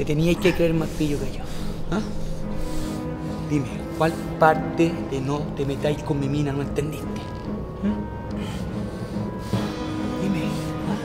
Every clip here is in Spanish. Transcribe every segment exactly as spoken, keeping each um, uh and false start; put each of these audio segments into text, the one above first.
te teníais que creer más pillo que yo. ¿Ah? Dime, ¿cuál parte de no te metáis con mi mina no entendiste? ¿Mm? Dime. ¿Ah?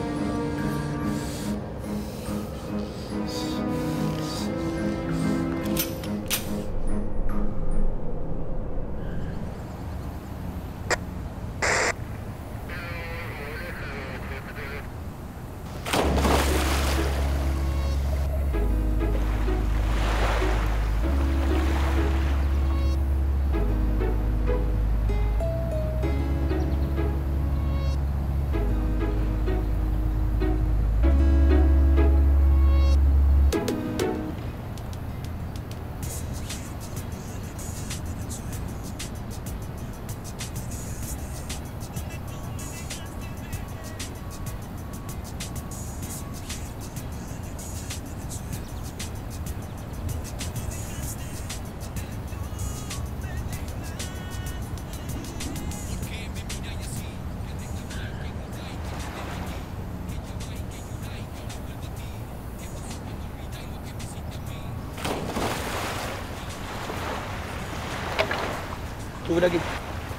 ¿Tú por aquí?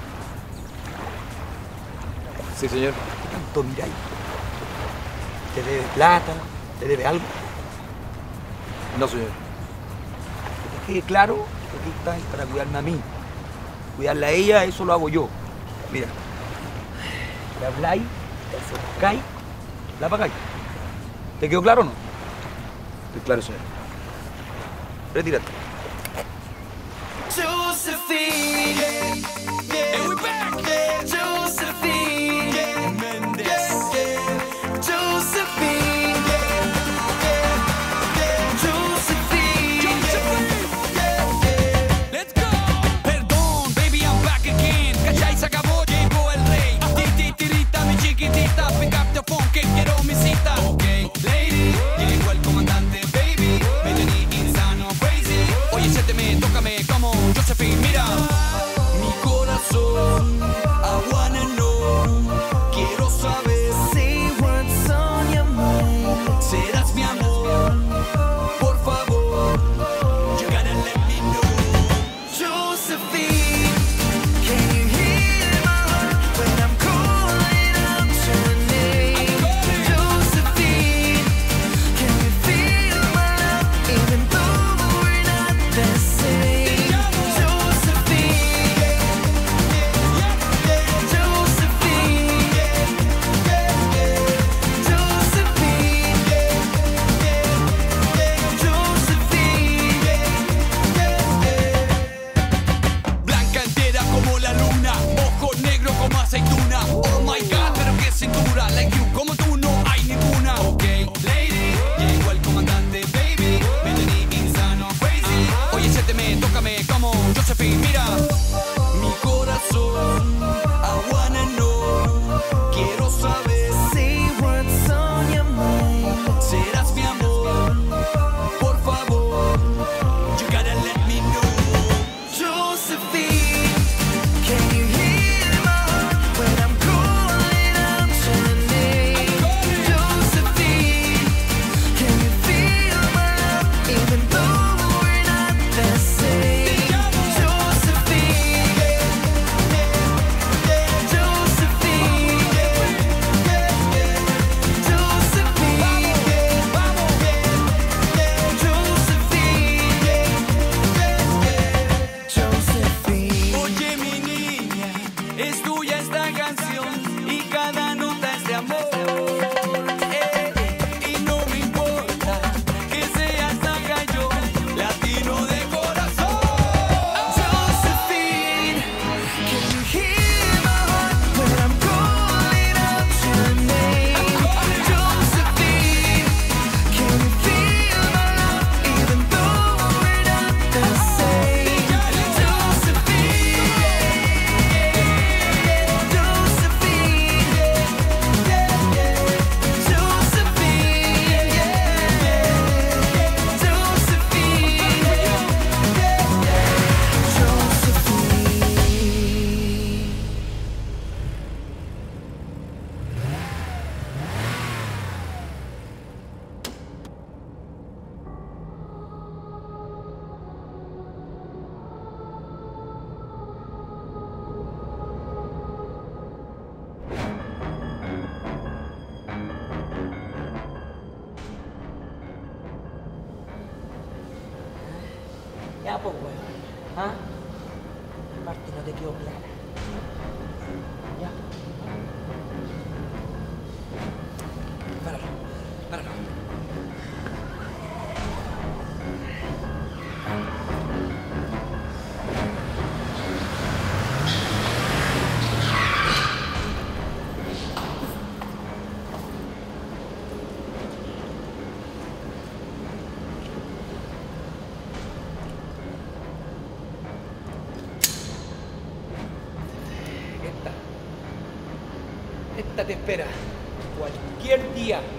Sí, señor. ¿Qué tanto miráis? ¿Te debe plata? ¿Te debe algo? No, señor. Que te quede claro que aquí estás para cuidarme a mí. Cuidarla a ella, eso lo hago yo. Mira, le habláis, te acercáis, la apagáis. ¿Te quedó claro o no? Estoy claro, señor. Retírate. Josephine, yeah, yeah, and we're back. Yeah, Josephine, yeah, Mendes, yeah, yeah, Josephine, yeah, yeah, yeah, Josephine, Josephine, yeah, yeah. Let's go. Perdón, baby, I'm back again. ¿Cachai? Se acabó, llegó el rey. Tititirita, mi chiquitita, pick up the phone que quiero mi cita. Okay, lady, llegó el comandante, baby. Me tení insano, crazy. Oye, siénteme, tócame como Josephine, mira. Mi Ya, pues, weón. ¿Ah? La parte no te quedó clara. Ya. Páralo, páralo. Esta. Esta te espera. Cualquier día.